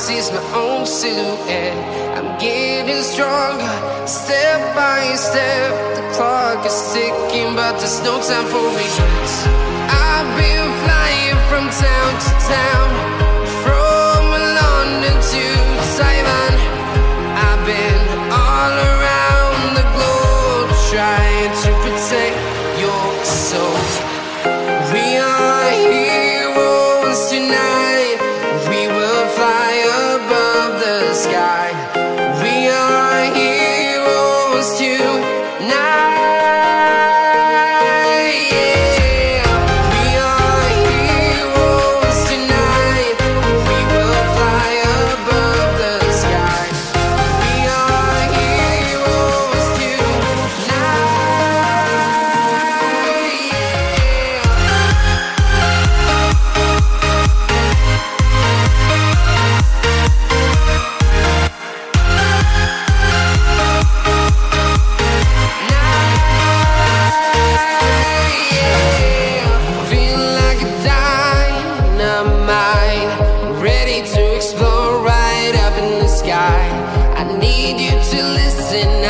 sees my own silhouette. I'm getting stronger, step by step. The clock is ticking, but there's no time for regrets. I've been flying from town to town, from London to Taiwan. I've been all around the globe, trying to protect your soul. We are heroes tonight. We will fly above the sky. We are heroes tonight. Yeah. We are heroes tonight. We will fly above the sky. We are heroes tonight. Feel like a dynamite, ready to explode right up in the sky. I need you to listen